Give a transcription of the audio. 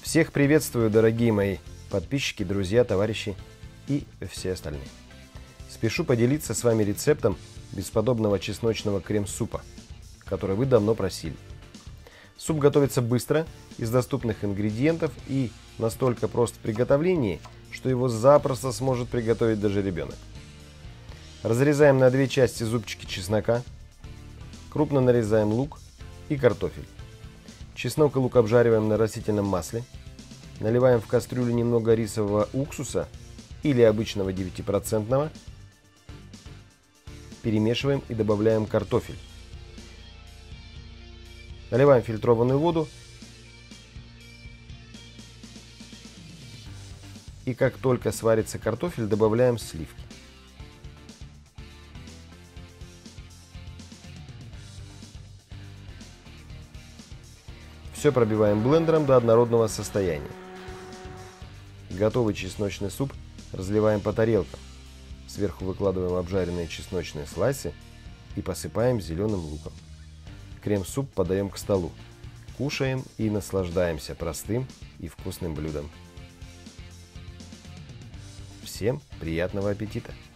Всех приветствую, дорогие мои подписчики, друзья, товарищи и все остальные. Спешу поделиться с вами рецептом бесподобного чесночного крем-супа, который вы давно просили. Суп готовится быстро, из доступных ингредиентов и настолько прост в приготовлении, что его запросто сможет приготовить даже ребенок. Разрезаем на две части зубчики чеснока, крупно нарезаем лук и картофель. Чеснок и лук обжариваем на растительном масле. Наливаем в кастрюлю немного рисового уксуса или обычного 9%. Перемешиваем и добавляем картофель. Наливаем фильтрованную воду. И как только сварится картофель, добавляем сливки. Все пробиваем блендером до однородного состояния. Готовый чесночный суп разливаем по тарелкам. Сверху выкладываем обжаренные чесночные слайсы и посыпаем зеленым луком. Крем-суп подаем к столу. Кушаем и наслаждаемся простым и вкусным блюдом. Всем приятного аппетита!